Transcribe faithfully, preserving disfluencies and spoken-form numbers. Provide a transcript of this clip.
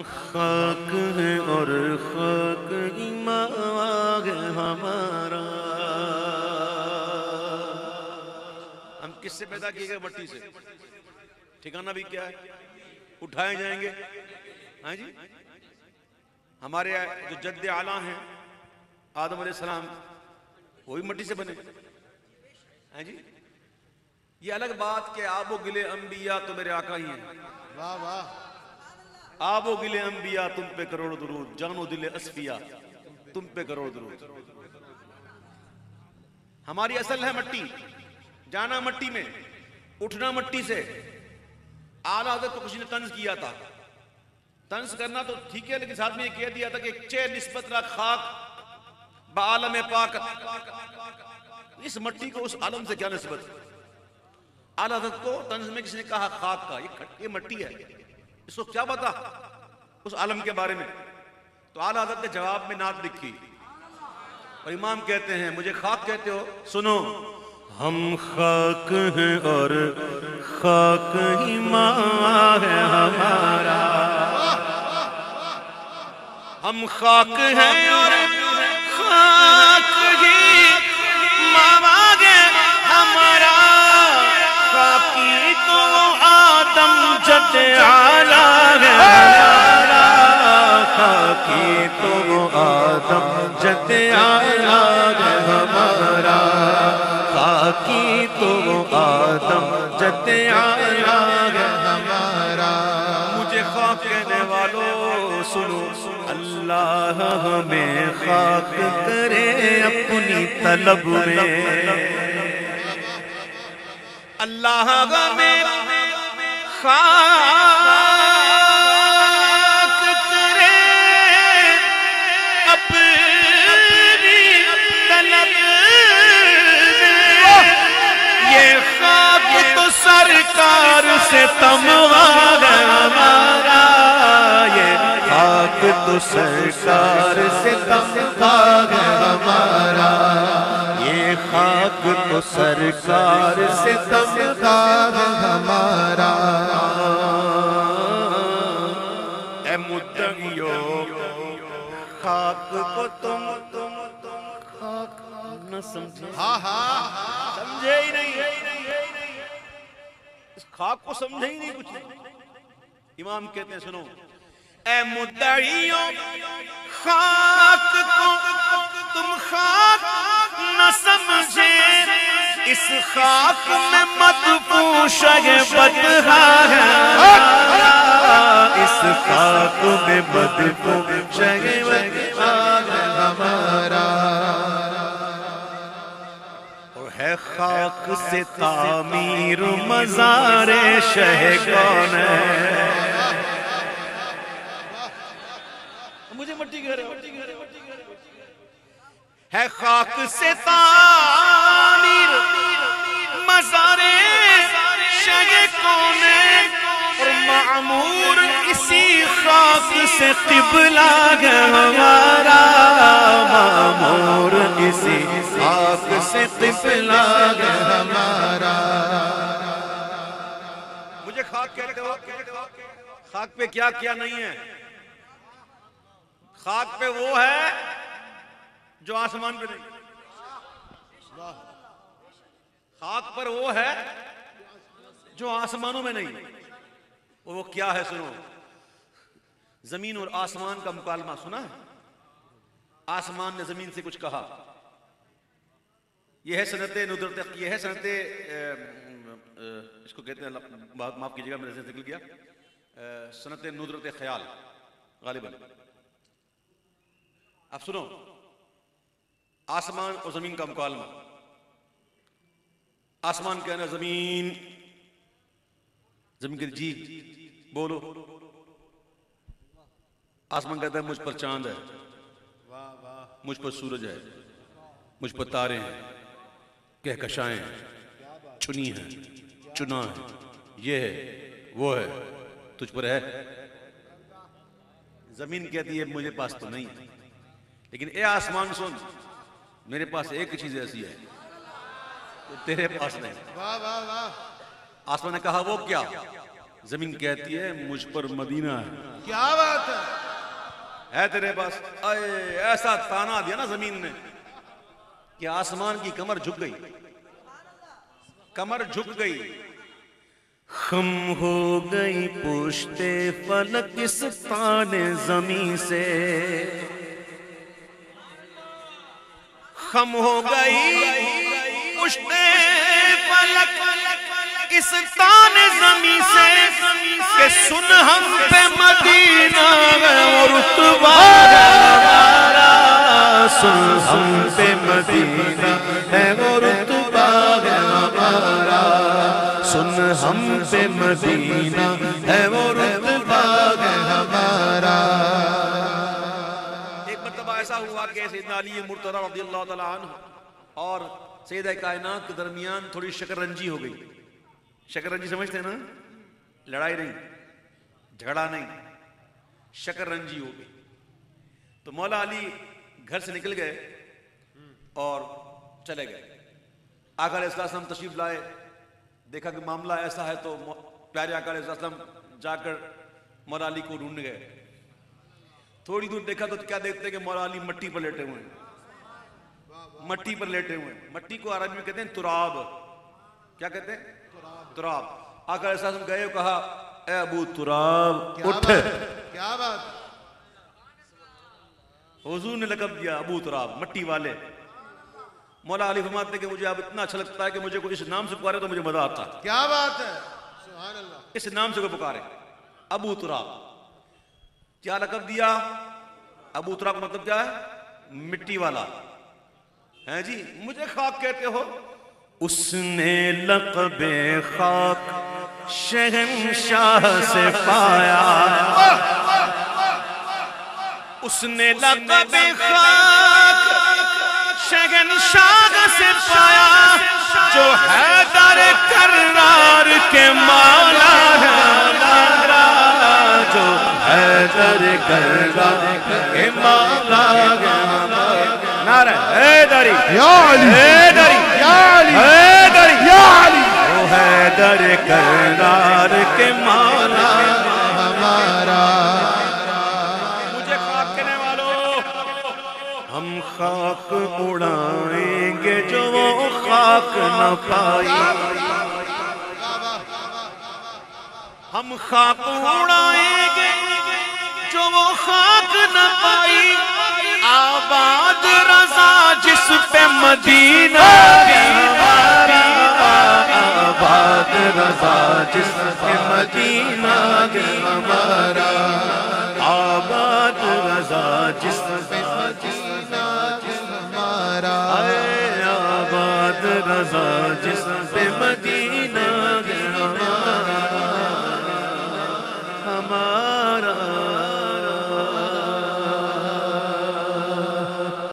खाक है और खाक ईमान है हमारा। हम किससे पैदा किए गए? मट्टी से। ठिकाना भी क्या है? उठाए जाएंगे। हाँ जी, हमारे जो जद्द आला हैं आदम अलैहिस्सलाम, वो भी मट्टी से बने हैं जी। ये अलग बात के आबो गिले अंबिया तो मेरे आका ही हैं। वाह वाह। आबो गिले अंबिया तुम पे करोड़ दुरूद, जानो दिले असफिया तुम पे करोड़ दुरूद। हमारी असल है मट्टी, जाना मट्टी में, उठना मट्टी से। आला हज़रत को किसी ने तंज किया था। तंज करना तो ठीक है, लेकिन साथ में ये कह दिया था कि चे निस्बत रख खाक बालम पाक। इस मट्टी को उस आलम से क्या निस्बत? आला हज़रत को तंज में किसी ने कहा खाक का, ये ये मट्टी है, इसको क्या पता उस आलम के बारे में? तो आला हज़रत ने जवाब में नात लिखी और इमाम कहते हैं, मुझे खाक कहते हो, सुनो। हम खाक हैं और खाक ही माँ है हमारा। हम खाक हैं और खाक ही माँ है हमारा। खाकी तो आदम जद आला है हमारा। खाकी तो आदम जद आला है हमारा। खाकी तो आदम जद आला है हमारा। मुझे खाक कहने वालों सुनो, अल्लाह हमें खाक करे अपनी तलब में। अल्लाह हमें खाक करे अपनी तलब में। ये खाक तो सरकार से तमगा है हमारा। ये खाक तो सरकार से तमगा है हमारा। ये खाक तो सरकार से तमगा है हमारा। ए मुद्दगियो खाक को तुम तुम खाक न समझे। हाँ हाँ, समझे ही नहीं, इस खाक को समझे ही नहीं कुछ। इमाम कहते हैं, सुनो, ए मुद्दगियो खाक को तुम खाक न समझे। इस खाक में मदफूश बदहा है हमारा। इस खाक में मदफूश बदहा है हमारा। और है खाक से तामीर मज़ारे शह कौन है? मुझे मट्टी घर है खाक से तामीर मज़ारे शह कौन है? और मामूर इसी खाक से क़िबला है हमारा। मामूर इसी खाक से क़िबला है हमारा। मुझे खाक कहते हो, खाक पे क्या क्या नहीं है? खाक पे वो है जो आसमान पे नहीं। खाक पर वो है जो आसमानों में नहीं। और वो क्या है? सुनो, जमीन और आसमान का मुकालमा सुना है? आसमान ने जमीन से कुछ कहा। यह है सनते नुदरत, यह है सनते, इसको कहते हैं, माफ कीजिएगा मेरे से निकल गया, सनते नुदरत ख्याल गालिबन। अब सुनो, आसमान और जमीन का मुकालमा। आसमान कहना जमीन, जमीन कहती जी बोलो। आसमान कहता है मुझ पर चांद है, मुझ पर सूरज है, मुझ पर तारे हैं, कहकशाएं हैं, चुनी है, चुना है, ये है, वो है, तुझ पर है। जमीन कहती है मुझे पास तो नहीं, लेकिन ए आसमान सुन, मेरे पास एक चीज ऐसी है तो तेरे पास नहीं। वाह वाह वाह। आसमान ने कहा वो क्या? जमीन कहती है मुझ पर मदीना है। क्या बात है, है तेरे पास? अरे ऐसा ताना दिया ना जमीन ने कि आसमान की कमर झुक गई, कमर झुक गई। खम हो गई पुश्ते फलक इस ताने जमी से, खम हो गई पुश्ते फलक इस ताने जमी से कि सुन हम पे मदीना और रुतबा हमारा, सुन हम पे मदीना है वो रुतबा है हमारा, सुन हम पे मदीना है वो रुतबा है हमारा। एक मर्तबा ऐसा हुआ कि सैयदना अली मुर्तज़ा रज़ियल्लाहु तआला अन्हु और सैयदा कायनात के दरमियान थोड़ी शकरंजी हो गई। शकरंजी समझते हैं ना? लड़ाई नहीं, झगड़ा नहीं, शकरंजी हो गई। तो मौला अली घर से निकल गए और चले गए। आका अलैहिस्सलाम तशरीफ लाए, देखा कि मामला ऐसा है तो प्यारे आका अलैहिस्सलाम जाकर मौला अली को ढूंढ गए। थोड़ी दूर देखा तो क्या देखते कि मौला अली मट्टी पर लेटे हुए हैं, मट्टी पर लेटे हुए हैं। मट्टी को अरबी में कहते हैं तुराब। क्या कहते हैं? तुराब। आका अलैहिस्सलाम गए, कहा ए अबू तुराब उठ। क्या बात, हुजूर ने लक़ब दिया अबू तुराब, मट्टी वाले। मौला अली फरमाते कि मुझे अब इतना अच्छा लगता है कि मुझे कोई इस नाम से पुकारे तो मुझे मजा आता है। क्या बात है, सुभान अल्लाह। इस नाम से कोई पुकारे अबू तुराब। क्या लक़ब दिया? अबू तुराब का मतलब क्या है? मिट्टी वाला है जी। मुझे खाक कहते हो? उसने लक़बे खाक शहंशाह से पाया, उसने लक़बे खाक शहंशाह से पाया, जो हैदर कररार के मौला है, जो हैदर कररार के मौला है। नारे हैदरी या अली, हैदरी या अली, हैदरी या अली, ओ हैदर कररार के मौला हमारा। मुझे खाक कहने वालों, हम खाक उड़ाएंगे जो वो खाक न पाई, हम खाक उड़ाएंगे जो वो खाक न पाई। आबाद रज़ा जिस पे मदीना हमारा, आबाद रज़ा जिस पे मदीना हमारा, आबाद रज़ा जिस पे मदीना हमारा, आबाद रज़ा जिस